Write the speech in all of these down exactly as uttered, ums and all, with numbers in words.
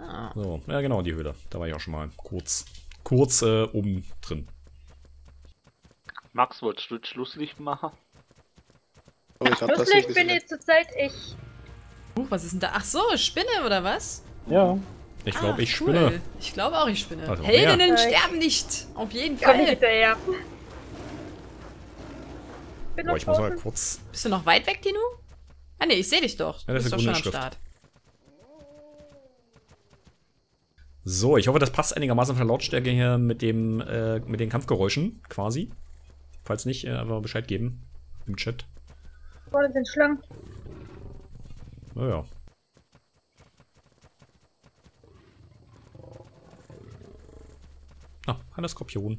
Ah. So, ja genau, die Höhle. Da war ich auch schon mal kurz, kurz äh, oben drin. Max, wolltest du Schlusslicht machen? Oh, ich hab das Schlusslicht nicht bin gesehen. ich zurzeit ich. Uh, was ist denn da? Ach so, Spinne oder was? Ja. Ich glaube, Ah, ich cool. spinne. Ich glaube auch, ich spinne. Also, Heldinnen mehr. sterben nicht. Auf jeden Komm ich Fall. hinterher. Bin Boah, noch ich muss mal draußen. kurz... Bist du noch weit weg, Tino? Ah ne, ich sehe dich doch. Du Ja, das bist ist doch eine schon am grüne Start. So, ich hoffe, das passt einigermaßen von der Lautstärke hier mit dem, äh, mit den Kampfgeräuschen, quasi. Falls nicht, äh, einfach Bescheid geben. Im Chat. Vorne sind Schlangen. Naja. Ah, eine Skorpion.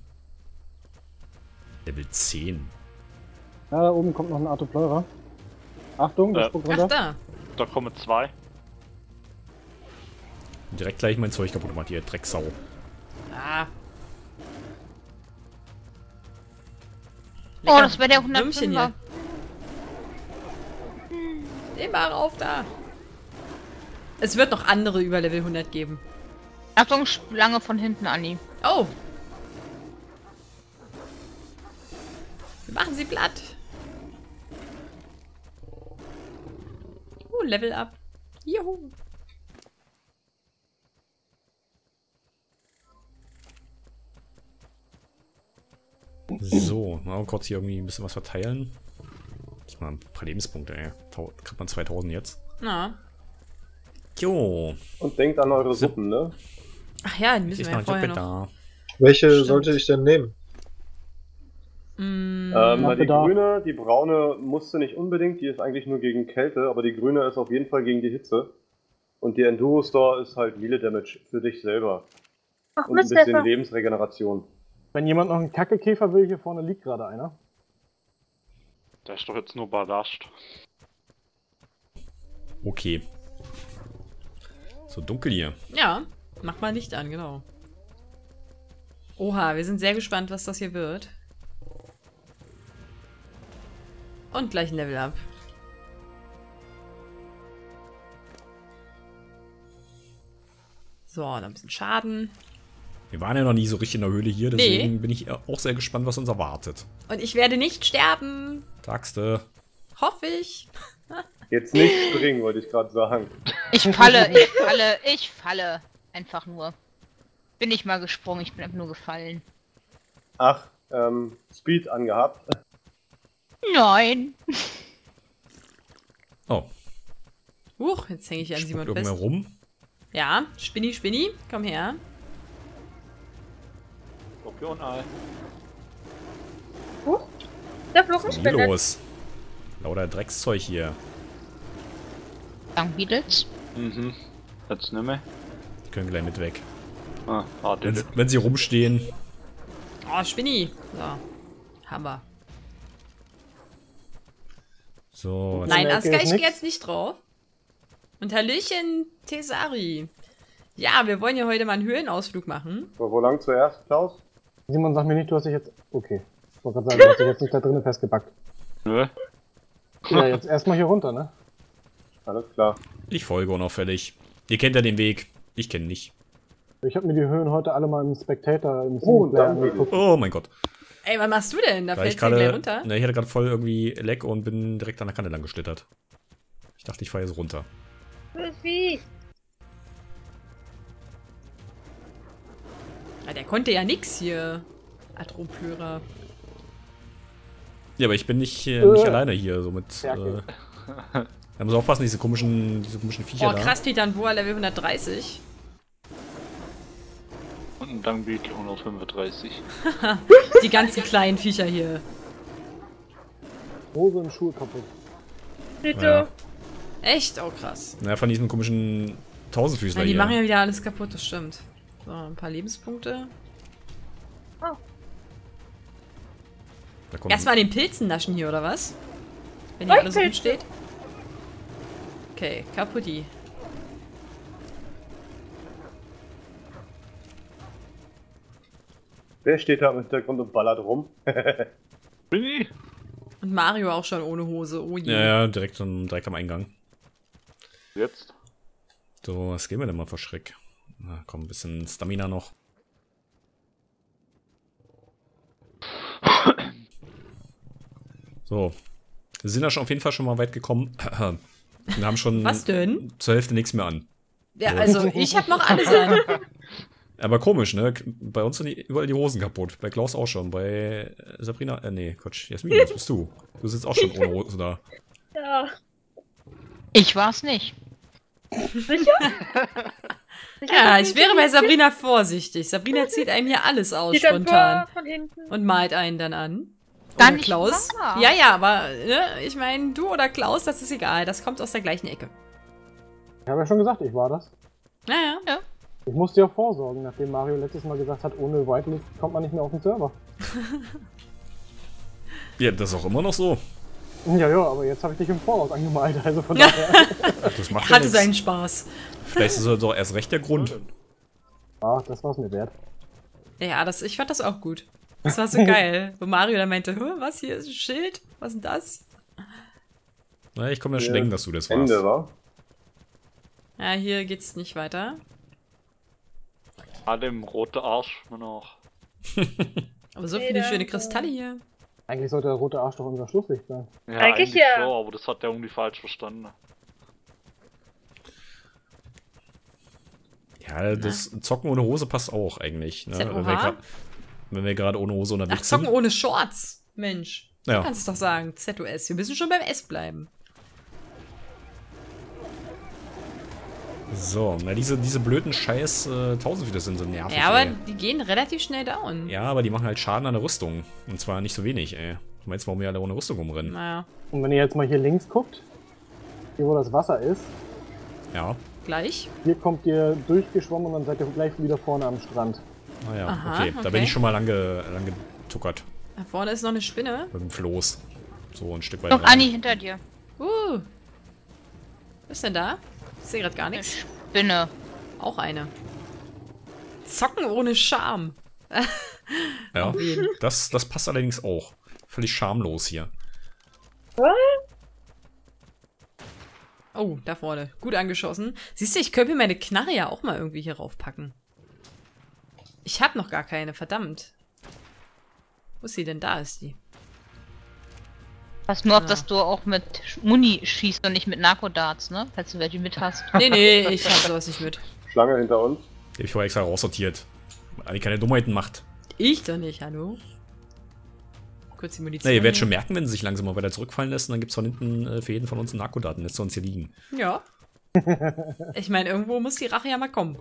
Level zehn. Ja, da oben kommt noch ein Artopleura. Achtung, der Ja. spuckt Ach, runter. da. Da kommen zwei. Direkt gleich mein Zeug kaputt gemacht, hier, Drecksau. Ah. Oh, das wäre der Würmchen hundertfünfer. hier. Immer rauf da. Es wird noch andere über Level hundert geben. Achtung, Schlange von hinten, Anni. Oh. Wir machen sie platt. Uh, Level up. Juhu. So, mal kurz hier irgendwie ein bisschen was verteilen. Das mal ein paar Lebenspunkte, ey. Tau- Kriegt man zweitausend jetzt. Na. Jo. Und denkt an eure Suppen, ne? Ach ja, die müssen Ist wir ja noch vorher ein noch. da. Welche Stimmt. sollte ich denn nehmen? Mm, Ähm, na, die Bedarf. grüne, die braune musste nicht unbedingt, die ist eigentlich nur gegen Kälte, aber die grüne ist auf jeden Fall gegen die Hitze. Und die Enduro Store ist halt Melee Damage für dich selber. Ach, Und ein bisschen Misthelfer. Lebensregeneration. Wenn jemand noch einen Kackekäfer will, hier vorne liegt gerade einer. Der ist doch jetzt nur Ballast. Okay. So dunkel hier. ja, mach mal Licht an, genau. Oha, wir sind sehr gespannt, was das hier wird. Und gleich ein Level up. So, noch ein bisschen Schaden. Wir waren ja noch nie so richtig in der Höhle hier, deswegen bin ich auch sehr gespannt, was uns erwartet. Und ich werde nicht sterben. Sagst du? Hoffe ich. Jetzt nicht springen, wollte ich gerade sagen. Ich falle, ich falle, ich falle. Einfach nur. Bin nicht mal gesprungen, ich bin einfach nur gefallen. Ach, ähm, Speed angehabt. Nein. Oh, Huch, jetzt hänge ich an spuckt Simon irgendwer fest. rum. Ja, Spinni, Spinni, komm her. Skorpionei. Huch. Der Fluch Was ist ist denn hier spendet. los? Lauter Dreckszeug hier. Dank Beatles. Mhm. Jetzt nicht mehr. Die können gleich mit weg. Ah, warte. Wenn sie, wenn sie rumstehen. Oh, Spinni. So, Hammer. So, was Nein, der Ecke Aska, ist ich gehe nix. jetzt nicht drauf. Und Hallöchen, Tesari. Ja, wir wollen ja heute mal einen Höhlenausflug machen. So, wo lang zuerst, Klaus? Simon, sag mir nicht, du hast dich jetzt... Okay. Ich wollte gerade sagen, du hast dich jetzt nicht da drinnen festgebackt. Nö. Ja, jetzt erstmal hier runter, ne? Alles klar. Ich folge unauffällig. Ihr kennt ja den Weg. Ich kenne nicht. Ich habe mir die Höhen heute alle mal im Spectator, im Oh, Singleplayer danke. angeguckt. Oh mein Gott. Ey, was machst du denn? Da Da ich fällst du gleich gerade, runter. ne, ich hatte gerade voll irgendwie Leck und bin direkt an der Kante lang geschlittert. Ich dachte, ich fahre jetzt runter. Wie? Ah, der konnte ja nix hier. Atropörer. Ja, aber ich bin nicht, äh, nicht Äh. alleine hier, so mit. Äh, Stärke. da muss aufpassen, diese komischen, diese komischen Viecher Oh, da. krass, Titan Boa Level hundertdreißig. Und ein Dangbeetle hundertfünfunddreißig. Die ganzen kleinen Viecher hier. Hose und Schuhe kaputt. Bitte. Ja. Echt? Oh, krass. Na, von diesen komischen Tausendfüßler Ja, die hier. machen ja wieder alles kaputt, das stimmt. So, ein paar Lebenspunkte. Da kommt Erstmal an den Pilzen naschen hier, oder was? Wenn hier alles Pilze. rumsteht. Okay, kaputti. Wer steht da im Hintergrund und ballert rum? Bin ich? Und Mario auch schon ohne Hose. Oh je. Ja, ja, direkt, am- direkt am Eingang. Jetzt? So, was gehen wir denn mal für Schreck? Na komm, ein bisschen Stamina noch. So. Wir sind ja schon auf jeden Fall schon mal weit gekommen. Wir haben schon Was denn? zur Hälfte nichts mehr an. Ja, also ich habe noch alles an. Aber komisch, ne? Bei uns sind die, überall die Hosen kaputt. Bei Klaus auch schon. Bei Sabrina, äh, nee, Quatsch. Jasmin, jetzt bist du. Du sitzt auch schon ohne Hose da. Ja. Ich war's nicht. Sicher? Ja, ich wäre bei Sabrina vorsichtig. Sabrina zieht einem hier alles aus Die dann spontan. vor, von hinten. Und malt einen dann an. Gar Oder nicht Klaus. wahr. Ja, ja, aber ne, ich meine, du oder Klaus, das ist egal. Das kommt aus der gleichen Ecke. Ich habe ja schon gesagt, ich war das. Naja. Ich musste ja vorsorgen, nachdem Mario letztes Mal gesagt hat, ohne Whitelist kommt man nicht mehr auf den Server. Ja, das ist auch immer noch so. Ja, ja, aber jetzt habe ich dich im Voraus angemalt, also von daher. Ach, das macht ja Hatte nichts. seinen Spaß. Vielleicht ist das doch erst recht der Grund. Ach, das war's mir wert. Ja, das, ich fand das auch gut. Das war so geil. Wo Mario dann meinte, "Hä, was hier ist ein Schild? Was ist denn das? Na, ich komme ja schon Ja, denken, dass du das warst. Ende, wa? Ja, hier geht's nicht weiter. Alle im roten Arsch noch. Aber so Nee, viele da- schöne Kristalle hier. Eigentlich sollte der rote Arsch doch unser Schlusslicht sein. Ja, Eigentlich ja. schon, aber das hat der irgendwie falsch verstanden. Ja, das Zocken ohne Hose passt auch eigentlich. Ne? Ist das Wenn wir oha? gra- Wenn wir gerade ohne Hose Ach, unterwegs zocken sind. ohne Shorts. Mensch. Ja. Du kannst es doch sagen. Z O S. Wir müssen schon beim S bleiben. So, na diese, diese blöden Scheiß äh, tausend sind so nervig. Ja, aber ey. die gehen relativ schnell down. Ja, aber die machen halt Schaden an der Rüstung. Und zwar nicht so wenig, ey. Du meinst, warum wir alle ohne Rüstung rumrennen? Naja, Und wenn ihr jetzt mal hier links guckt, hier wo das Wasser ist, Ja. gleich. hier kommt ihr durchgeschwommen und dann seid ihr gleich wieder vorne am Strand. Naja, Aha, okay. Da okay. bin ich schon mal lang, ge lang getuckert. Da vorne ist noch eine Spinne. Mit dem Floß. So ein Stück weit. Doch, rein. Anni, hinter dir. Uh. Was ist denn da? Ich sehe gerade gar Eine nichts. Spinne. Auch eine. Zocken ohne Scham. Ja, das, das passt allerdings auch. Völlig schamlos hier. Oh, da vorne. Gut angeschossen. Siehst du, ich könnte mir meine Knarre ja auch mal irgendwie hier raufpacken. Ich habe noch gar keine, verdammt. Wo ist sie denn? Da ist die. Pass nur auf, Ja. dass du auch mit Muni schießt und nicht mit Narkodarts, ne? Falls du welche mit hast. Nee, nee, ich habe sowas nicht mit. Schlange hinter uns. Die hab ich vorher extra raussortiert. Weil die keine Dummheiten macht. Ich doch nicht, hallo? Kurz die Munition. Na, ihr werdet hier. schon merken, wenn sie sich langsam mal weiter zurückfallen lässt, und dann gibt's von hinten äh, für jeden von uns einen Narkodaten, lässt sie uns hier liegen. Ja. Ich meine, irgendwo muss die Rache ja mal kommen.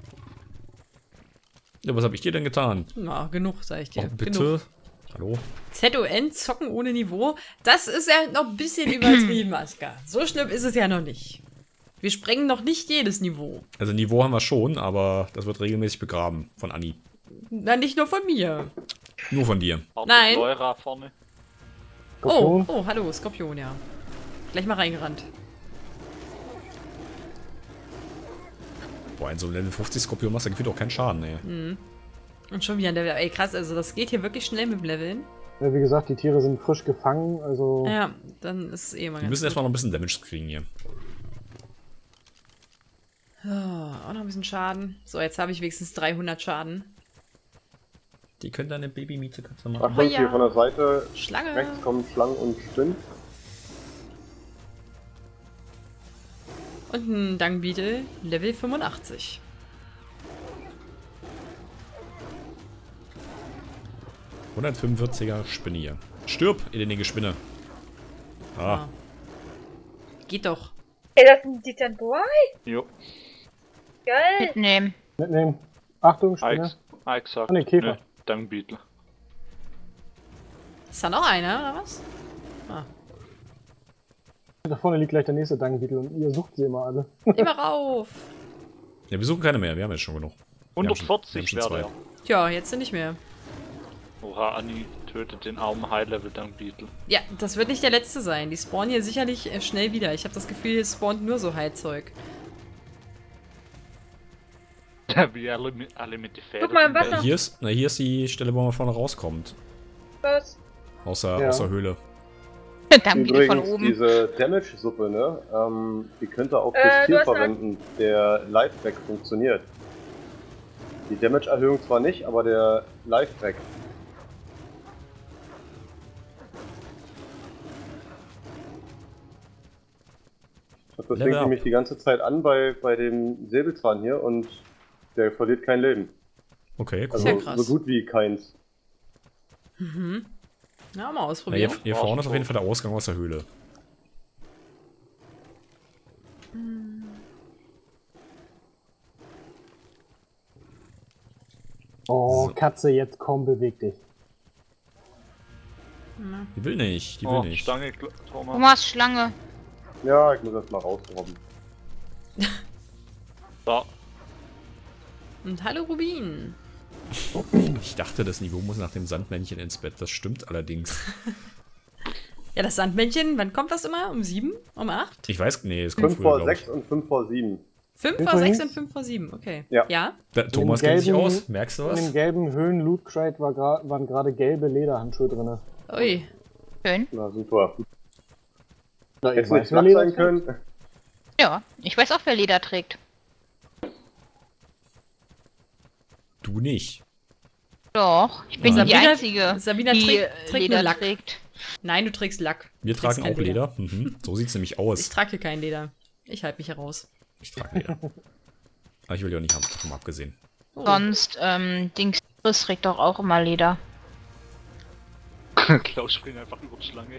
Ja, was habe ich dir denn getan? Na, genug, sag ich dir. Oh, bitte? Genug. Hallo? Z O N, zocken ohne Niveau. Das ist ja noch ein bisschen übertrieben, Aska. So schlimm ist es ja noch nicht. Wir sprengen noch nicht jedes Niveau. Also Niveau haben wir schon, aber das wird regelmäßig begraben von Anni. Na, nicht nur von mir. Nur von dir. Auch Nein. die Leura vorne. Oh, Skorpion. oh, hallo, Skorpion, ja. Gleich mal reingerannt. Boah, ein so Level fünfzig Skorpion machst, der gefühlt auch keinen Schaden, ey. Und schon wieder ein Level. Ey, krass, also das geht hier wirklich schnell mit dem Leveln. Ja, wie gesagt, die Tiere sind frisch gefangen, also Ja, dann ist es eh mal Wir ganz müssen gut. erstmal noch ein bisschen Damage kriegen hier. Oh, auch noch ein bisschen Schaden. So, jetzt habe ich wenigstens dreihundert Schaden. Die können deine Babymiete kannst du machen. Achtung, Oh ja. hier von der Seite. Schlange. Rechts kommen Schlangen und Spinnen. Und ein Dangbeetle, Level fünfundachtzig. hundertfünfundvierziger Spinne hier. Stirb, elendige Spinne. Ah, Geht doch. Ey, das ist ein Titan Boy? Jo. Geil. Mitnehmen. mitnehmen. Achtung, Spinne. Alex. Alex sagt. Ah, nee, Käfer. Ne, Dung Beetle. Ist da noch einer, oder was? Da vorne liegt gleich der nächste Dangbeetle und ihr sucht sie immer alle. Immer rauf. ja, wir suchen keine mehr, wir haben jetzt schon genug. Wir haben schon- wir haben hundertvierzig schon wäre zwei. der. Tja, jetzt sind nicht mehr. Oha, Anni tötet den armen High-Level Dung Beetle. Ja, das wird nicht der letzte sein. Die spawnen hier sicherlich äh, schnell wieder. Ich habe das Gefühl, hier spawnt nur so Heilzeug. Wie alle, mit- alle mit den Federn. Guck mal im Äh, Wasser. hier, ist, na, hier ist die Stelle, wo man vorne rauskommt. Was? Außer, Ja. außer Höhle. Dann wieder von Übrigens, oben. diese Damage-Suppe, ne? Ähm, die könnt ihr auch Äh, fürs du Tier hast eine- verwenden. Der Lifeback funktioniert. Die Damage-Erhöhung zwar nicht, aber der Live-Track. Ich hab das Level Ding up. nämlich die ganze Zeit an bei, bei dem Säbelzahn hier und der verliert kein Leben. Okay, cool. Also ja krass. so gut wie keins. Mhm. Ja, mal Na, ausprobieren. hier, hier vorne ist auf jeden Fall der Ausgang aus der Höhle. Oh, So. Katze, jetzt komm, beweg dich. Die will nicht, die will Oh, nicht. Stange, Gl- Thomas. Thomas, Schlange. Ja, ich muss das mal rausrobben. Da. Und hallo Rubin. Ich dachte, das Niveau muss nach dem Sandmännchen ins Bett. Das stimmt allerdings. Ja, das Sandmännchen, wann kommt das immer? Um sieben? Um acht? Ich weiß, nee, es kommt fünf früher, vor glaub ich. sechs und fünf vor sieben. Fünf Fünf vor vor sechs sechs? und fünf vor sieben, okay. Ja. Ja? Da, Thomas In dem kennt sich gelben- aus, merkst du In dem was? gelben Höhen-Loot-Crate war gra- waren gerade gelbe Lederhandschuhe drin. Ui. Schön. Na super. Na, Hätte es nicht flach sein können. Ja, ich weiß auch, wer Leder trägt. Du nicht. Doch, ich bin Nein. die Sabina- Einzige, Sabina die trägt- trägt Leder nur Lack. trägt. Nein, du trägst Lack. Wir Du tragen trägst auch kein Leder. Mhm. So sieht's nämlich Ich aus. trage hier kein Leder. Ich halte mich heraus. Ich trage Leder. Aber ich will ja auch nicht haben, davon mal abgesehen. Oh. Sonst, ähm, Dings Chris trägt doch auch immer Leder. Klaus springt einfach über die Schlange.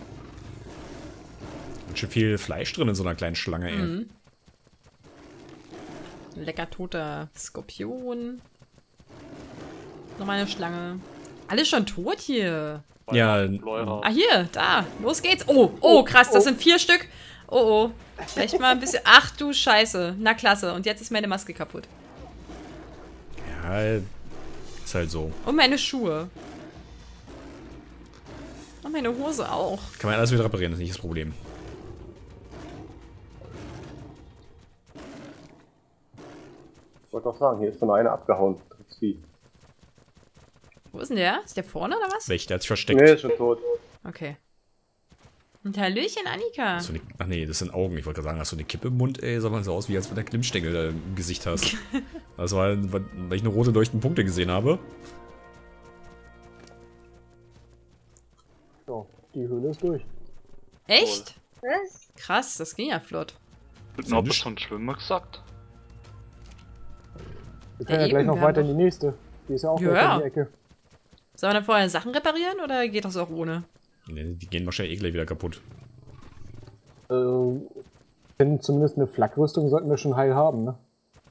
Und schon viel Fleisch drin in so einer kleinen Schlange, ey. Mhm. Lecker toter Skorpion. Nochmal eine Schlange. Alles schon tot hier. Ja, Leurer. Ah, hier, da. Los geht's. Oh, oh, krass, das sind vier Stück. Oh, oh. Vielleicht mal ein bisschen. Ach du Scheiße. Na klasse. Und jetzt ist meine Maske kaputt. ja, ist halt so. Und meine Schuhe. Und meine Hose auch. Kann man alles wieder reparieren, das ist nicht das Problem. Ich wollte doch sagen, hier ist so eine abgehauen. Tricksie. Wo ist denn der? Ist der vorne oder was? Welch, der hat sich versteckt. Nee, ist schon tot. Okay. Und Hallöchen, Annika. Hast du eine, ach nee, das sind Augen. Ich wollte gerade sagen, hast du eine Kippe im Mund, ey? Sah mal so aus, wie als wenn der Glimmstängel da im Gesicht hast. Das war, weil ich eine rote leuchtende Punkte gesehen habe. So, die Höhle ist durch. Echt? Was? Krass, das ging ja flott. Wird noch was von Schwimmer gesagt? Wir können Ja, ja, gleich eben, noch wir weiter haben in die nächste. Die ist ja auch Ja. gleich um die Ecke. Sollen wir dann vorher Sachen reparieren oder geht das auch ohne? Nee, die gehen wahrscheinlich eh gleich wieder kaputt. Äh, denn zumindest eine Flakrüstung sollten wir schon heil haben, ne?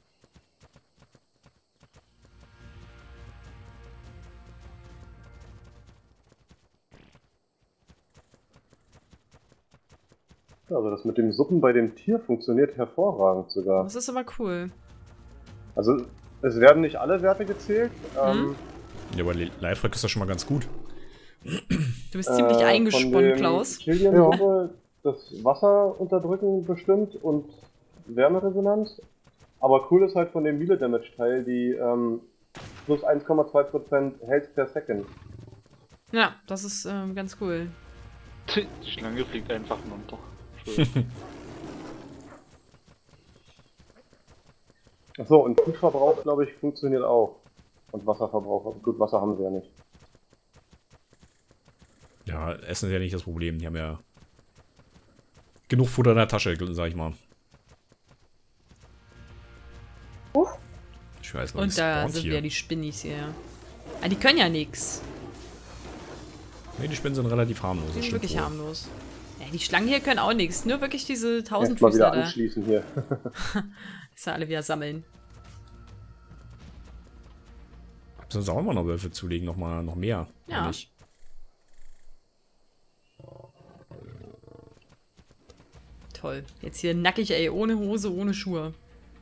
Ja, also das mit dem Suppen bei dem Tier funktioniert hervorragend sogar. Das ist aber cool. Also es werden nicht alle Werte gezählt. Ähm, Ja, aber Live-Rack ist das schon mal ganz gut. Du bist ziemlich äh, eingesponnen, von dem Klaus. Chilian Ja. Suppe das Wasser unterdrücken bestimmt und Wärmeresonanz. Aber cool ist halt von dem Melee Damage Teil die ähm, plus eins Komma zwei Prozent Health per Second. Ja, das ist ähm, ganz cool. Die Schlange fliegt einfach runter. Schön. Achso, und Foodverbrauch, glaube ich, funktioniert auch. Und Wasserverbrauch. Aber gut, Wasser haben sie ja nicht. Ja, Essen ist ja nicht das Problem. Die haben ja genug Futter in der Tasche, sag ich mal. Ich weiß noch, Und da spawnt sind hier. wieder die Spinnis hier. Ah, die können ja nix. Nee, die Spinnen sind relativ harmlos. Die das sind stimmt wirklich wohl. harmlos. Ja, die Schlangen hier können auch nichts. Nur wirklich diese Erstmal Tausendfüßler wieder da. anschließen hier. Ist ja alle wieder sammeln. Sonst auch immer noch Wölfe zulegen, noch mal noch mehr. Ja. eigentlich. Toll. Jetzt hier nackig, ey. Ohne Hose, ohne Schuhe.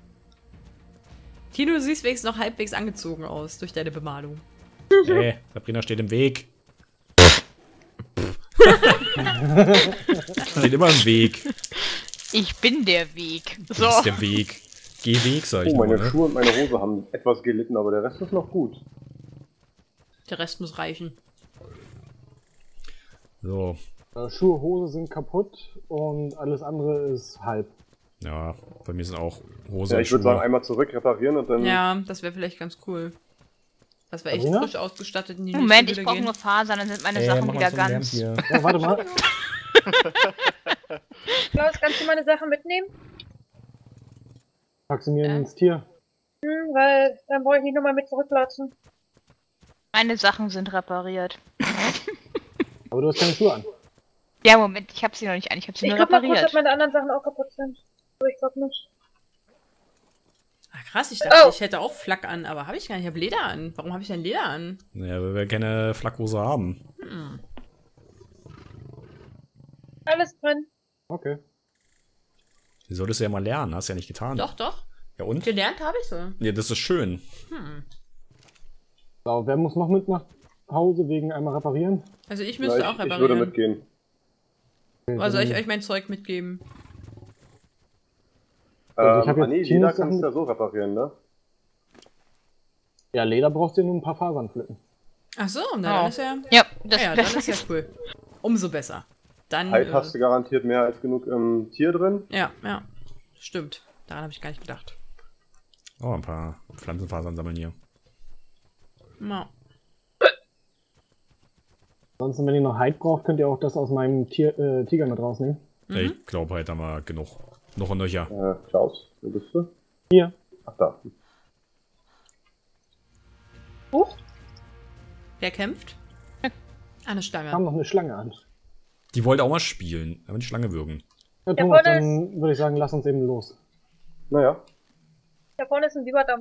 Tino, du siehst wenigstens noch halbwegs angezogen aus durch deine Bemalung. Äh, Sabrina steht im Weg. Steht immer im Weg. Ich bin der Weg. Du So. bist der Weg. Geh Weg, sag ich Oh, nur, meine ne? Schuhe und meine Hose haben etwas gelitten, aber der Rest ist noch gut. Der Rest muss reichen. So. Äh, Schuhe, Hose sind kaputt und alles andere ist halb. Ja, bei mir sind auch Hose Ja, und ich würde Schuhe. sagen, einmal zurück reparieren und dann. Ja, das wäre vielleicht ganz cool. Dass wir echt Sabrina? frisch ausgestattet in die Moment, nächste ich Höhle brauche gehen. nur Fasern, dann sind meine Ey, Sachen mach wieder mal so einen Lärm ganz. hier. Ja, warte mal. Klaus, kannst du meine Sachen mitnehmen? Pack sie mir Äh? ins Tier. Hm, weil dann brauche ich nicht nochmal mit zurücklatschen. Meine Sachen sind repariert. Aber du hast keine Schuhe an. Ja, Moment, ich habe sie noch nicht an, ich habe sie Ich nur guck mal kurz, ob repariert. meine anderen Sachen auch kaputt sind. Aber ich glaube nicht. Ach krass, ich dachte, Oh. ich hätte auch Flak an, aber habe ich gar nicht. Ich habe Leder an. Warum habe ich denn Leder an? Naja, weil wir keine Flakhose haben. Hm. Alles drin. Okay. Die solltest du ja mal lernen, hast du ja nicht getan. Doch, doch. Ja und? Gelernt habe ich so. Ja, das ist schön. Hm. So, wer muss noch mit nach Hause wegen einmal reparieren? Also ich Ja, müsste ich, auch ich würde reparieren. mitgehen. Also soll ich euch mein Zeug mitgeben? Also ich hab Ähm, jetzt Anni, Tinos Leder Sachen kannst du ja mit- so reparieren, ne? Ja, Leder brauchst du nur ein paar Fasern pflücken. Ach so, na, dann Oh. ist ja... Ja, das Ja, ja, dann ist ja cool. Umso besser. Dann... Halt Äh, hast du garantiert mehr als genug im Tier drin. ja, ja. Stimmt. Daran habe ich gar nicht gedacht. Oh, ein paar Pflanzenfasern sammeln hier. Ja. Ansonsten, wenn ihr noch Hide braucht, könnt ihr auch das aus meinem Tier, äh, Tiger mit rausnehmen. Mhm. Ja, ich glaube halt, haben wir genug. Noch und nöcher. Äh, Klaus, wo bist du? Hier. Ach da. Huch. Wer kämpft? Ah, eine Stange. Kam noch eine Schlange an. Die wollte auch mal spielen, aber die Schlange würgen. Ja, Da Thomas, vorne dann würde ich sagen, lass uns eben los. Naja. Da vorne ist ein Biberdamm.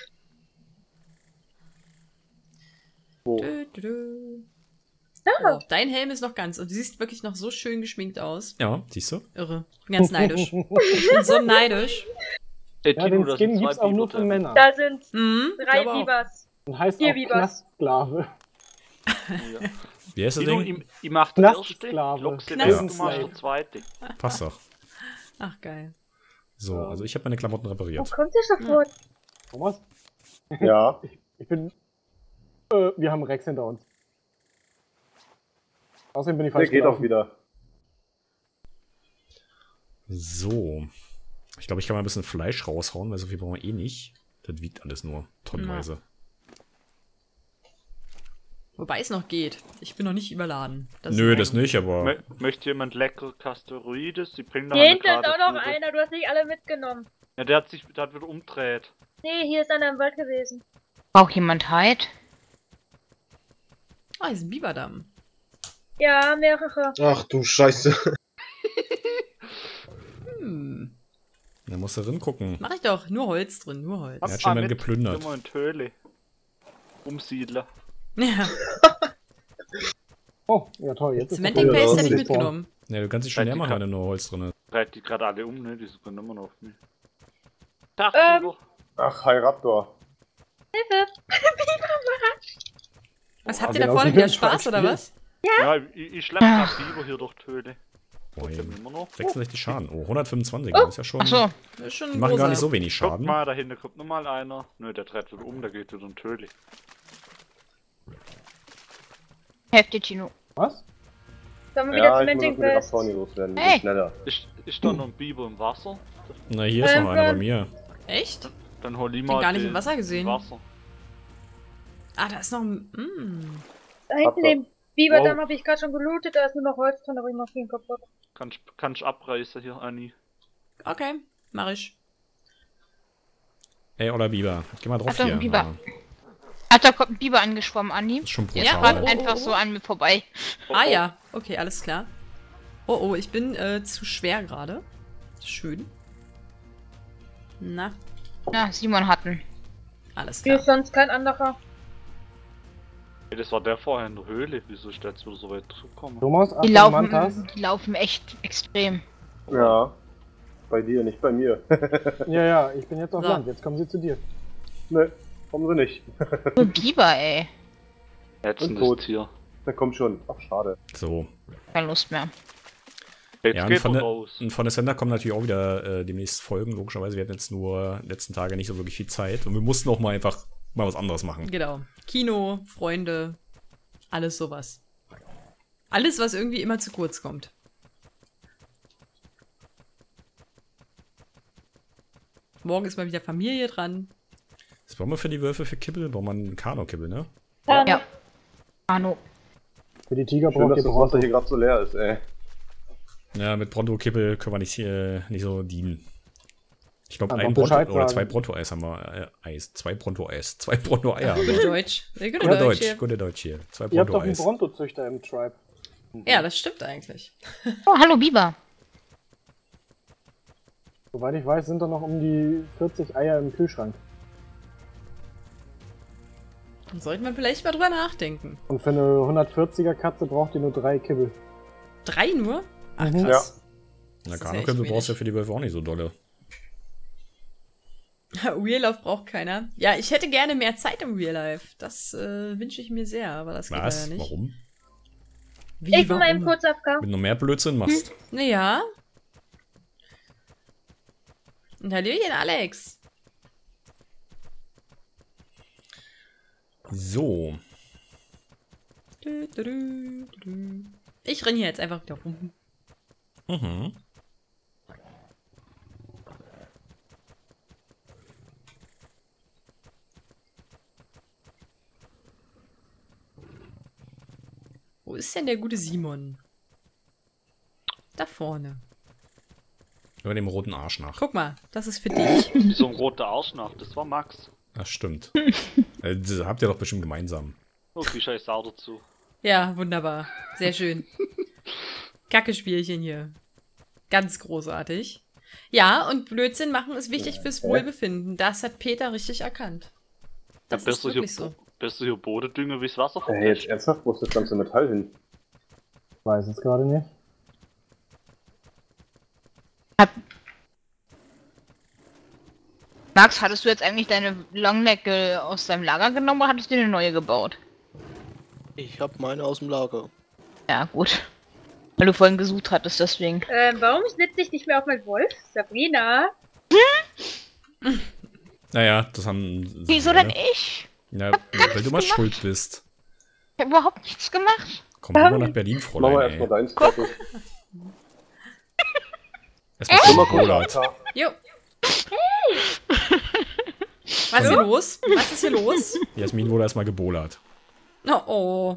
Wo? Dö, dö, dö. Ah. Oh, dein Helm ist noch ganz und du siehst wirklich noch so schön geschminkt aus. Ja, siehst du? Irre. Ich bin ganz neidisch. Ich bin so neidisch. Ey, Ja, Tino, den das Skin sind zwei gibt's auch nur für Biber drin. Männer. Da sind Mhm, drei glaube auch. Bibers. Und heißt Vier auch Bibers. Knastsklave. Ja. Wie heißt das Tino, Ding? ich, ich mach den ersten, Knastsklave. Lockse Knast- weg, du machst Slave. den zweiten. Passt doch. Ach, geil. So, also ich habe meine Klamotten Wo repariert. kommt ihr sofort? Thomas? Ja. Ich bin... Äh, wir haben Rex hinter uns. Außerdem bin ich Der falsch geht auch gelaufen. wieder. So. Ich glaube, ich kann mal ein bisschen Fleisch raushauen, weil so viel brauchen wir eh nicht. Das wiegt alles nur tonnenweise. Wobei es noch geht. Ich bin noch nicht überladen. Das Nö, ist das nicht, aber... Mö möchte jemand leckere Kasteroides? Die bringen Hier hinten ist gerade auch noch gute- einer. Du hast nicht alle mitgenommen. Ja, der hat sich, der hat wieder umdreht. Nee, hier ist einer im Wald gewesen. Braucht jemand Hide? Ah, hier ist ein Biberdamm. Ja, mehrere. Ach du Scheiße. Hm. Da musst du drin gucken. Mach ich doch. Nur Holz drin, nur Holz. Er hat schon mal dann mit, geplündert. Immer in Töle. Umsiedler. Ja. Oh, ja toll. Jetzt ist Cementing Ja, Paste das hätte ich ist mitgenommen. Ja, du kannst dich schon Halt leer die machen, Ka- wenn du nur Holz drin hast. Treibt die gerade alle um, ne? Die sind immer noch auf mich. Tag, Ähm. Biber. Ach, Hi Raptor. Hilfe. Was habt Ah, ihr da genau, vorne so wieder wie Spaß ein oder was? Ja, ich, ich schlepp grad Biber hier durch Töle. Boah, Trotzdem immer noch. sechsundsechzig Schaden. Oh, hundertfünfundzwanzig. Das ist ja schon... Achso, Das ist schon Die ein machen gar großer. nicht so wenig Guck Schaden. mal, da hinten kommt nochmal einer. Nö, der dreht wieder um, der geht wieder in Töle. Hälfte Tino. Was? Sollen wir wieder Ja, ich muss Cementing das mit Paste? Raptor loswerden. Die Hey. sind schneller. Ist, ist da noch ein Biber im Wasser? Na, hier ist Ähm, noch einer bei ähm. mir. Echt? Dann hol ich Den mal gar nicht den im Wasser gesehen. Wasser. Ah, da ist noch ein... Mm. Da hinten Raptor. den Biberdamm Wow. habe ich gerade schon gelootet. Da ist nur noch Holz drin, aber ich mach ihn kaputt. Kannst, kannst abreißen hier, Anni. Okay, mach ich. Ey, oder Biber. Geh mal drauf Achtung, hier. Biber. Ah, Hat da kommt ein Biber angeschwommen, Andi. Das ist schon Ja, brutal. Gerade oh, oh, einfach oh. so an mir vorbei. Ah ja, okay, alles klar. Oh oh, ich bin äh, zu schwer gerade. Schön. Na, Na, Simon hatten. alles Hier klar. ist sonst kein anderer. Hey, das war der vorher in der Höhle. Wieso ist der jetzt wieder so weit zurückgekommen? Thomas, Die Achtung, laufen, Mantas. die laufen echt extrem. Ja. Bei dir, nicht bei mir. Ja, ja, ich bin jetzt auf So. Land. Jetzt kommen sie zu dir. Ne, kommen sie nicht. Nur Biber, ey. Ätzendes tot. Tier. Na komm schon. Ach, schade. So. Keine Lust mehr. Jetzt Ja, und geht von, er der, raus. und von der Sender kommen natürlich auch wieder äh, demnächst Folgen, logischerweise. Wir hatten jetzt nur letzten Tage nicht so wirklich viel Zeit. Und wir mussten auch mal einfach mal was anderes machen. Genau. Kino, Freunde, alles sowas. Alles, was irgendwie immer zu kurz kommt. Morgen ist mal wieder Familie dran. Was brauchen wir für die Wölfe für Kibbel? Braucht man einen Kano-Kibbel, ne? Ja. Arno. Für die Tiger Schön, braucht dass ihr das Bronto. Wasser hier gerade so leer ist, ey. Ja, mit Bronto-Kibbel können wir nicht, äh, nicht so dienen. Ich glaube, Einfach ein Bronto Bescheid oder sagen. zwei Bronto-Eis haben wir. Äh, Eis. Zwei Bronto-Eis. Zwei Bronto-Eier haben Gute wir. Deutsch. Sehr gute Gute Deutsch. Deutsch, hier. gute Deutsch hier. Zwei Ihr habt doch einen Bronto-Eis. Bronto-Züchter im Tribe. Ja, das stimmt eigentlich. Oh, hallo Biber. Soweit ich weiß, sind da noch um die vierzig Eier im Kühlschrank. Dann sollten wir vielleicht mal drüber nachdenken. Und für eine hundertvierziger Katze braucht ihr nur drei Kibbel. Drei nur? Ach Mhm. krass. Na, Das ist ja Kano-Kibbel echt brauchst du ja wenig. für die Wölfe auch nicht so dolle. Real Life braucht keiner. Ja, ich hätte gerne mehr Zeit im Real Life. Das äh, wünsche ich mir sehr, aber das geht Was? leider nicht. Warum? Wie, Ich bin mal eben warum? kurz F K. Wenn du noch mehr Blödsinn machst. Naja. Und Hallöchen, Alex. So. Du, du, du, du. Ich renne hier jetzt einfach wieder rum. Mhm. Wo ist denn der gute Simon? Da vorne. Über dem roten Arsch nach. Guck mal, das ist für dich. Wie so ein roter Arsch nach. Das war Max. Das stimmt. äh, das habt ihr doch bestimmt gemeinsam. Oh, wie scheiß Sau dazu. Ja, wunderbar. Sehr schön. Kacke-Spielchen hier. Ganz großartig. Ja, und Blödsinn machen ist wichtig fürs Wohlbefinden. Das hat Peter richtig erkannt. Das ja, ist besser, hier, wirklich so. besser hier Bodendünger, wie das Wasser Ey, jetzt ernsthaft, wo ist das ganze Metall hin? Ich weiß es gerade nicht. Max, hattest du jetzt eigentlich deine Longnecke aus deinem Lager genommen oder hattest du dir eine neue gebaut? Ich hab meine aus dem Lager. Ja, gut. Weil du vorhin gesucht hattest, deswegen. Ähm, warum sitze ich nicht mehr auf meinen Wolf? Sabrina? Naja, das haben. Wieso denn ich? Ja, weil du mal schuld bist. Ich habe überhaupt nichts gemacht. Komm rüber nach Berlin, Machen wir Fräulein. erstmal Ey. deins fertig. Erstmal Nur mal zum kurz Monat. A F K. Jo. Was ist hier los? Was ist hier los? Jasmin wurde erstmal gebollert. Oh, oh.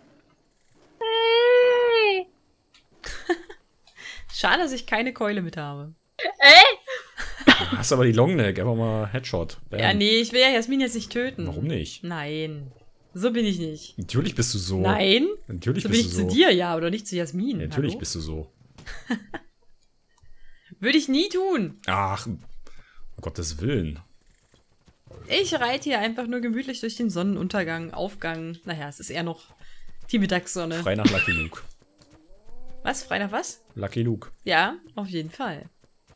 Hey. Schade, dass ich keine Keule mit habe. Du hast aber die Longneck, einfach mal Headshot. Bam. Ja, nee, ich will ja Jasmin jetzt nicht töten. Warum nicht? Nein. So bin ich nicht. Natürlich bist du so. Nein. Natürlich So bin bist ich du zu so. dir, ja, oder nicht zu Jasmin. Ja, natürlich Hallo? bist du so. Würde ich nie tun. Ach, um Gottes Willen. Ich reite hier einfach nur gemütlich durch den Sonnenuntergang, Aufgang. Naja, es ist eher noch die Mittagssonne. Frei nach Lucky Luke. Was? Frei nach was? Lucky Luke. Ja, auf jeden Fall.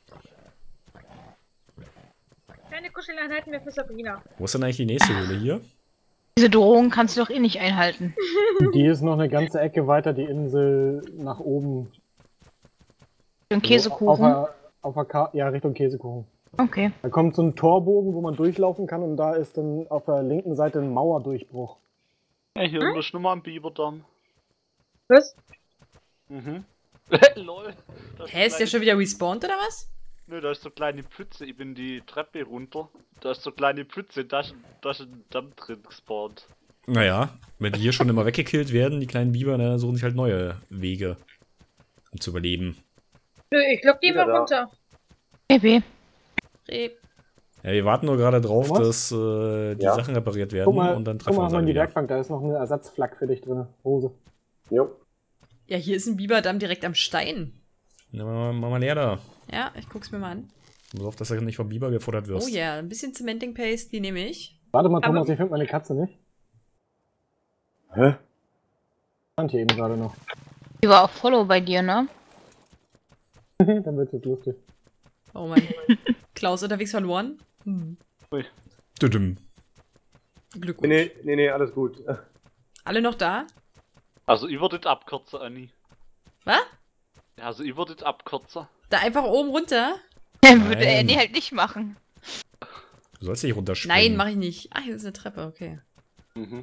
Keine Kuscheleinheiten mehr für Sabrina. Wo ist denn eigentlich die nächste Höhle hier? Diese Drohung kannst du doch eh nicht einhalten. Die ist noch eine ganze Ecke weiter, die Insel nach oben. Den So, Auf Käsekuchen. der, auf der Ka ja, Richtung Käsekuchen. Okay. Da kommt so ein Torbogen, wo man durchlaufen kann und da ist dann auf der linken Seite ein Mauerdurchbruch. Hey, hier unten ist nochmal ein Biberdamm. Was? Mhm. Lol. Da Hä, ist der kleine- schon wieder respawned oder was? Nö, da ist so kleine Pfütze. Ich bin die Treppe runter. Da ist so kleine Pfütze. Da ist, da ist ein Damm drin gespawnt. Naja, wenn die hier schon immer weggekillt werden, die kleinen Biber, dann suchen sich halt neue Wege, um zu überleben. Nö, ich lock die Wieder mal da. runter. Baby. Re Ja, wir warten nur gerade drauf, Was? dass äh, die Ja. Sachen repariert werden Guck mal, und dann guck treffen wir mal uns mal in alle die wieder. Werkbank, da ist noch eine Ersatzflak für dich drin. Hose. Jo. Ja, hier ist ein Biberdamm direkt am Stein. Ja, mach mal, mach mal leer da. Ja, ich guck's mir mal an. Pass auf, dass du nicht vom Biber gefordert wirst. Oh ja, ein bisschen Cementing Paste, die nehme ich. Warte mal, Aber- Thomas, ich finde meine Katze nicht. Hä? Stand hier eben gerade noch. Die war auch Follow bei dir, ne? Dann wird's jetzt lustig. Oh Mann. Klaus unterwegs verloren? Hm. Düdüm. Glückwunsch. Nee, nee, nee, alles gut. Alle noch da? Also, ich würde das abkürzen, Anni. Was? Ja, also, ich würde das abkürzen. Da einfach oben runter? Würde er Nein. die halt nicht machen. Du sollst nicht runterspringen. Nein, mache ich nicht. Ach, hier ist eine Treppe, okay. Mhm.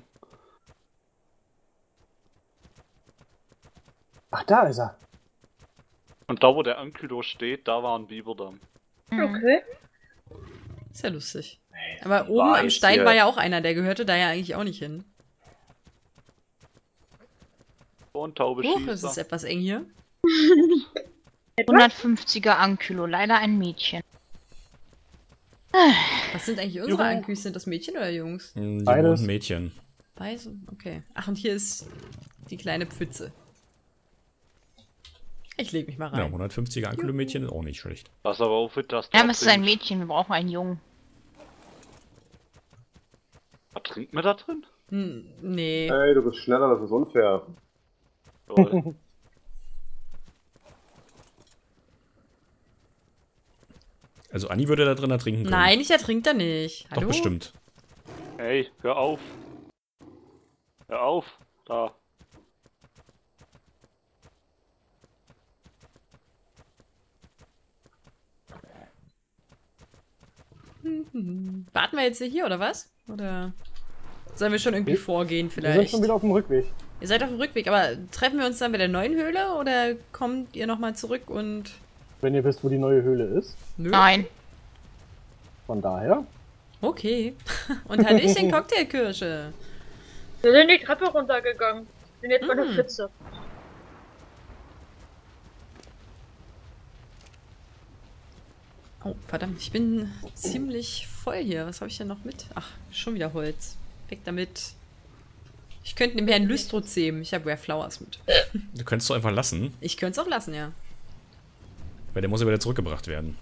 Ach, da ist er. Und da, wo der Ankylo steht, da war ein Biberdamm. Okay. Ist ja lustig. Aber oben Weiß am Stein hier. war ja auch einer, der gehörte da ja eigentlich auch nicht hin. Und Taube Huch, es ist Schießer. etwas eng hier. hundertfünfziger Ankülo, leider ein Mädchen. Was sind eigentlich unsere Anküs? Sind das Mädchen oder Jungs? Hm, Junge Beides. und Mädchen. Beide? Okay. Ach, und hier ist die kleine Pfütze. Ich leg mich mal Ja, rein. hundertfünfziger Ankilo-Mädchen ist auch nicht schlecht. Pass aber auf, dass du Ja, aber es ist ein abtrinkst. Mädchen, wir brauchen einen Jungen. Was trinkt man da drin? Hm, nee. Ey, du bist schneller, das ist unfair. Toll. Also Anni würde da drin ertrinken können. Nein, ich ertrink da nicht. Doch, Hallo? bestimmt. Hey, hör auf. Hör auf. Da. Hm. Warten wir jetzt hier, oder was? Oder sollen wir schon irgendwie Wir- vorgehen Wir sind vielleicht? schon wieder auf dem Rückweg. Ihr seid auf dem Rückweg, aber treffen wir uns dann bei der neuen Höhle oder kommt ihr nochmal zurück und... Wenn ihr wisst, wo die neue Höhle ist. Nö? Nein. Von daher. Okay. Und Hallöchen Cocktailkirsche. Wir sind die Treppe runtergegangen. Sind jetzt bei der Mhm. Pfütze. Oh, verdammt, ich bin ziemlich voll hier. Was habe ich denn noch mit? Ach, schon wieder Holz. Weg damit. Ich könnte mir ein Lüstrozem. Ich habe Rare Flowers mit. Du könntest doch einfach lassen, Ich könnte es auch lassen, ja. weil der muss ja wieder zurückgebracht werden.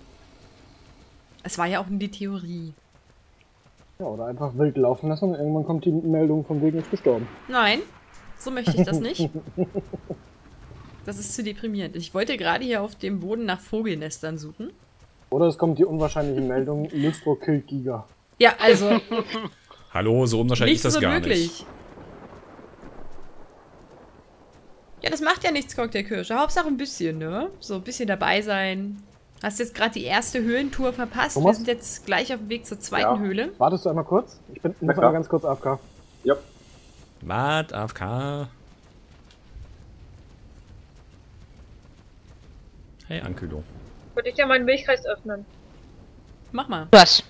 Es war ja auch nur die Theorie. Ja, oder einfach wild laufen lassen und irgendwann kommt die Meldung von wegen ist gestorben. Nein, so möchte ich das nicht. Das ist zu deprimierend. Ich wollte gerade hier auf dem Boden nach Vogelnestern suchen. Oder es kommt die unwahrscheinliche Meldung, Lystro killt Giga. Ja, also Hallo, so unwahrscheinlich nicht ist das so gar wirklich. nicht. Ja, das macht ja nichts, Cocktailkirsche. Hauptsache ein bisschen, ne? So ein bisschen dabei sein. Hast jetzt gerade die erste Höhlentour verpasst. Thomas? Wir sind jetzt gleich auf dem Weg zur zweiten Ja. Höhle. Wartest du einmal kurz? Ich bin Na muss klar. einmal ganz kurz A F K. Ja. Wart, A F K. Hey, Ankilo. Würde ich ja meinen Milchkreis öffnen. Mach mal. Was?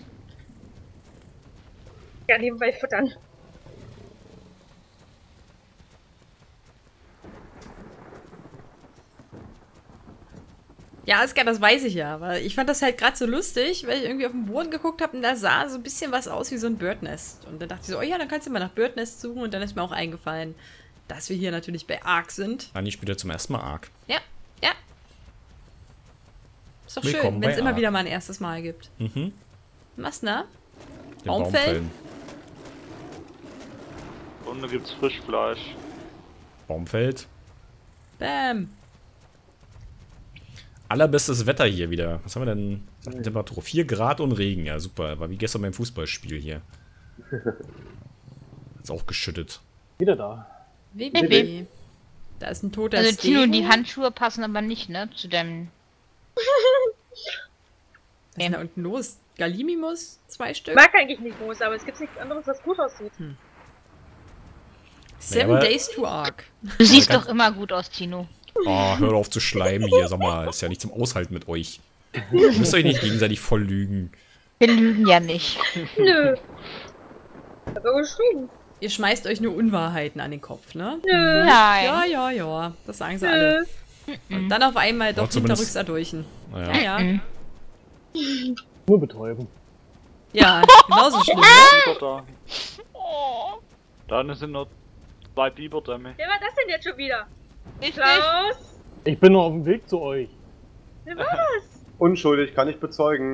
Ja, nebenbei füttern. Ja, Aska, das weiß ich ja. Aber ich fand das halt gerade so lustig, weil ich irgendwie auf den Boden geguckt habe und da sah so ein bisschen was aus wie so ein Birdnest. Und dann dachte ich so, oh ja, dann kannst du mal nach Birdnest suchen. Und dann ist mir auch eingefallen, dass wir hier natürlich bei Ark sind. Anni spielt ja zum ersten Mal Ark. Ja, ja. Ist doch Willkommen schön, wenn es bei immer Ark. wieder mal ein erstes Mal gibt. Mhm. Was, na? Den Baumfällen? Und da gibt's Frischfleisch. Baumfeld. Bam. Allerbestes Wetter hier wieder. Was haben wir denn? Was hat die Temperatur? vier Grad und Regen. Ja, super. War wie gestern beim Fußballspiel hier. Hat's auch geschüttet. Wieder da. W W W. Da ist ein toter Also Tino, Stego. die Handschuhe passen aber nicht, ne? Zu deinem... Was ist denn da unten los? Galimimus? Zwei Stück? Ich mag eigentlich nicht groß, aber es gibt nichts anderes, was gut aussieht. Seven aber- Days to Ark. Du siehst kann- doch immer gut aus, Tino. Oh, hör auf zu schleimen hier. Sag mal, ist ja nicht zum Aushalten mit euch. Ihr müsst euch nicht gegenseitig voll lügen. Wir lügen ja nicht. Nö. Ich hab ja geschrieben. Ihr schmeißt euch nur Unwahrheiten an den Kopf, ne? Nö. Nein. Ja, ja, ja. Das sagen sie alle. Nö. Und dann auf einmal doch Aber zumindest- hinterrücks erdurchen. Naja. Ja, ja. Mhm. Nur betäuben. Ja, genauso schlimm, ne? Biber da. Da sind noch zwei Biberdämme. Wer war das denn jetzt schon wieder? Ich nicht. Klaus? Ich bin nur auf dem Weg zu euch. Wer war das? Unschuldig, kann ich bezeugen.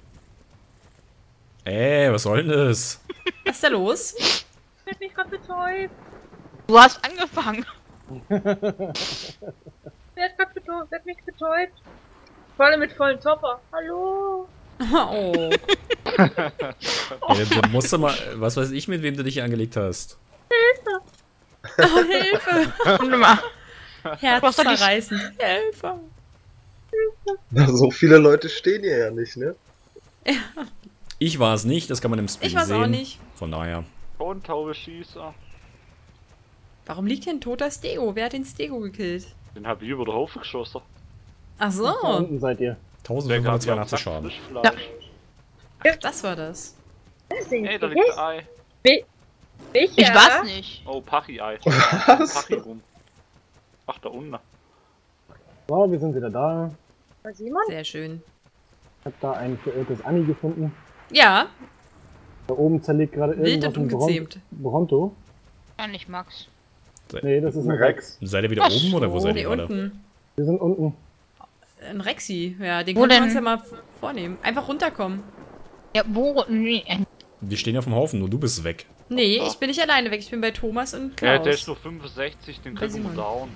Ey, was soll denn das? Was ist da los? Ich hab mich gerade betäubt. Du hast angefangen. Wer hat gerade betäubt? Wer hat mich betäubt? Vor allem mit vollen Topper. Hallo? Oh. Ja, du musst doch mal, was weiß ich, mit wem du dich hier angelegt hast. Oh, Hilfe. Warte mal. Herzzerreißend. Hilfe. Na, so viele Leute stehen hier ja nicht, ne? Ich war es nicht, das kann man im Stream Ich war's sehen. auch nicht. Von daher. Und Taube Schießer. Warum liegt hier ein toter Stego? Wer hat den Stego gekillt? Den hab ich über den Haufen geschossen. Ach Da so. unten seid ihr. eintausendfünfhundertzweiundachtzig Schaden. Frischfleisch. Ach, das war das. Das sind Ey, da liegt ein Ei. Ich, Ich war's nicht. Oh, Pachi-Ei. Was? Pachi rum. Ach, da unten. So, wir sind wieder da. Simon? Sehr schön. Ich hab da ein verirrtes Anni gefunden. Ja, Da oben zerlegt gerade wild irgendwas und in Bron ungezähmt. Bronto. Ja, nicht Max. Nee, das ist ein Ein Rex. Rex. Seid ihr wieder Ach oben oder wo so. seid Nee, ihr gerade? unten. Wir sind unten. Ein Rexi. Ja, den Wo können wir denn? uns ja mal v- vornehmen. Einfach runterkommen. Ja, wo? Nee. Wir stehen ja vom Haufen, nur du bist weg. Nee, ich bin nicht alleine weg. Ich bin bei Thomas und Ja, Klaus. der ist nur fünfundsechzig, den kriegen wir Simon. down.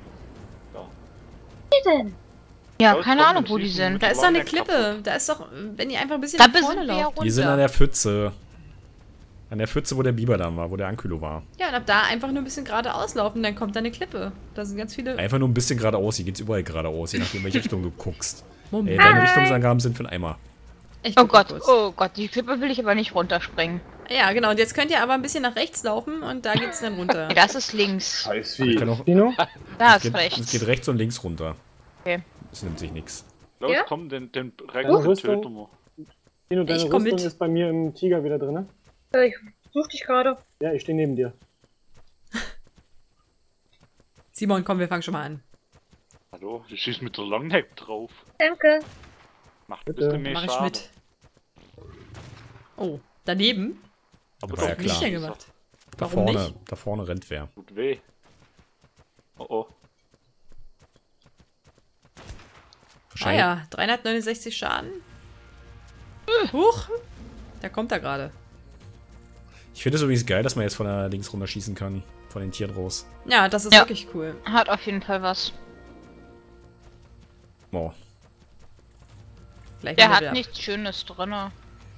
Ja, Klaus, keine komm, Ahnung, dann wo die schießen wir sind. mit Da ist doch eine Lange Klippe. kaputt. Da ist doch, wenn ihr einfach ein bisschen Da nach vorne sind wir ja lauft. Die sind an runter. der Pfütze. An der Pfütze, wo der Biber dann war, wo der Ankylo war. Ja, und ab da einfach nur ein bisschen geradeaus laufen, dann kommt da eine Klippe. Da sind ganz viele... Einfach nur ein bisschen geradeaus, hier geht's überall geradeaus, je nachdem, welche Richtung du guckst. Ey, Moment. deine Richtungsangaben sind für einen Eimer. Ich Oh guck mal Gott, kurz. oh Gott, die Klippe will ich aber nicht runterspringen. Ja, genau. Und jetzt könnt ihr aber ein bisschen nach rechts laufen und da geht's dann runter. Das ist links. Scheiß Ich wie. kann auch, Dino? Da es, ist geht, es rechts. geht rechts und links runter. Okay. Das nimmt sich nichts. Los, Ja? komm, den, den Deine Rex den Rüstung? töten wir. Dino, deine Ich komm Rüstung mit. ist bei mir im Tiger wieder drin. Äh, Ich such dich gerade. Ja, ich stehe neben dir. Simon, komm, wir fangen schon mal an. Hallo, du schießt mit der Longneck drauf. Danke. Macht ein Bitte. bisschen mehr Mach ich Schaden. mit. Oh, daneben? Aber War ja doch klar. Nicht ja gemacht. Da Warum vorne, nicht? da vorne rennt wer. Tut weh. Oh oh. Ah Wahrscheinlich. ja, dreihundertneunundsechzig Schaden. Huch. Da kommt er gerade. Ich finde es übrigens geil, dass man jetzt von der links runter schießen kann. Von den Tieren raus. Ja, das ist Ja. wirklich cool. Hat auf jeden Fall was. Wow. Gleich Der mal hat wieder. nichts Schönes drinne.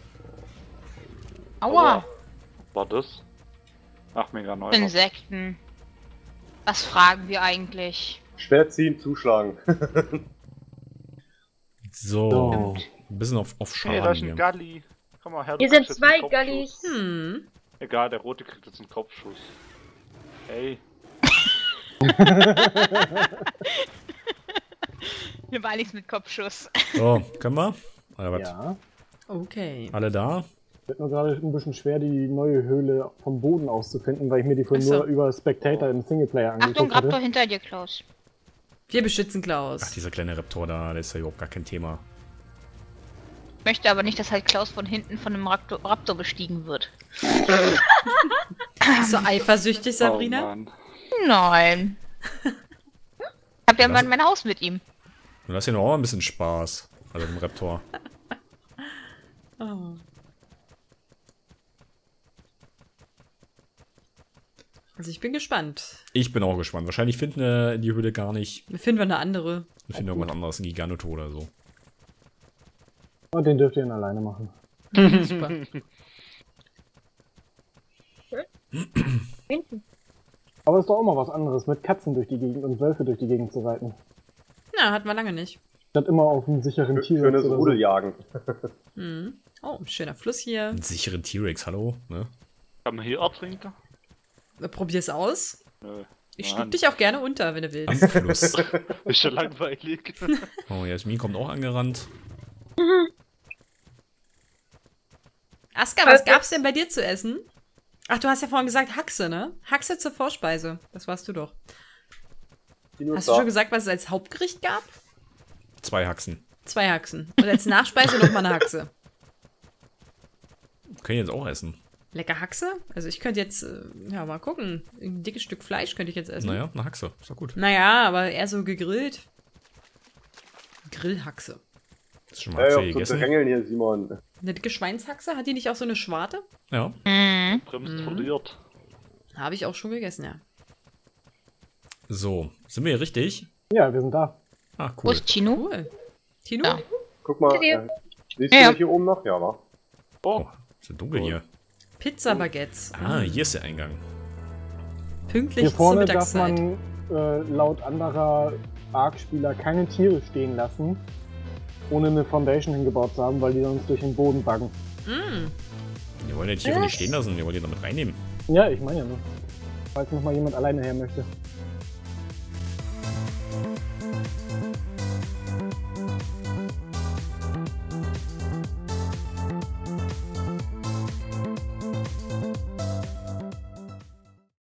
Aua. Aua, War das? Ach, mega neu. Insekten. Was fragen wir eigentlich? Schwer ziehen, zuschlagen. So. So. Ein bisschen auf, auf Hey, da Schaden ist ein hier. Galli. Komm mal her. du Hier sind kriegst jetzt einen zwei Kopfschuss. Gallis. Hm. Egal, der Rote kriegt jetzt einen Kopfschuss. Hey. Hier war nichts mit Kopfschuss. So, können wir? Oder was? Ja. Okay. Alle da? Wird nur gerade ein bisschen schwer, die neue Höhle vom Boden aus zu finden, weil ich mir die vorhin Ach so. nur über Spectator im Singleplayer Achtung, angeguckt Raptor hatte. hinter dir, Klaus. Wir beschützen Klaus. Ach, dieser kleine Raptor da, der ist ja überhaupt gar kein Thema. Ich möchte aber nicht, dass halt Klaus von hinten von einem Raptor, Raptor bestiegen wird. Bist du eifersüchtig, Sabrina? Oh, Mann. Nein. Habt ihr Was? mal mein Haus mit ihm? Du hast ja noch auch ein bisschen Spaß. Also dem Raptor. Oh. Also ich bin gespannt. Ich bin auch gespannt. Wahrscheinlich finden wir die Höhle gar nicht. Wir finden wir eine andere. Wir finden irgendwas anderes, ein Giganoto oder so. Und den dürft ihr dann alleine machen. Super. Hinten. Aber es ist doch auch mal was anderes, mit Katzen durch die Gegend und Wölfe durch die Gegend zu reiten. Na, hatten wir lange nicht. Statt immer auf einen sicheren Tier Schönes oder so. Rudel jagen. Hm. Oh, ein schöner Fluss hier. Einen sicheren T-Rex, hallo? Ne? Kann man hier ertrinken? Probier's aus. Nö. Ich Mann. schluck dich auch gerne unter, wenn du Am willst. Fluss. Ist schon langweilig. Oh, Jasmin kommt auch angerannt. Aska, was gab's denn bei dir zu essen? Ach, du hast ja vorhin gesagt Haxe, ne? Haxe zur Vorspeise. Das warst du doch. Hast du schon gesagt, was es als Hauptgericht gab? Zwei Haxen. Zwei Haxen. Und als Nachspeise nochmal eine Haxe. Können jetzt auch essen. Lecker Haxe? Also ich könnte jetzt, äh, ja, mal gucken. Ein dickes Stück Fleisch könnte ich jetzt essen. Naja, eine Haxe. Ist doch gut. Naja, aber eher so gegrillt. Grillhaxe. Hast du schon mal Hey, Haxe auf so gegessen? Drängeln hier, Simon. Eine dicke Schweinshaxe? Hat die nicht auch so eine Schwarte? Ja. Mhm. Bremst Mhm. verliert. Habe ich auch schon gegessen, ja. So, sind wir hier richtig? Ja, wir sind da. Ah, Wo cool. ist Tino? Cool. Tino? Ja. Guck mal, Seht ihr? äh, siehst Ja. du mich hier oben noch? Ja, wa? Oh, ist ja dunkel hier. Pizza Baguettes. Ah, hier ist der Eingang. Pünktlich Hier zur vorne darf Mittagszeit. man äh, laut anderer Ark-Spieler keine Tiere stehen lassen, ohne eine Foundation hingebaut zu haben, weil die sonst durch den Boden buggen. Mm. Wir wollen die Tiere nicht stehen lassen, wir wollen die damit reinnehmen. Ja, ich meine ja nur. Falls noch mal jemand alleine her möchte.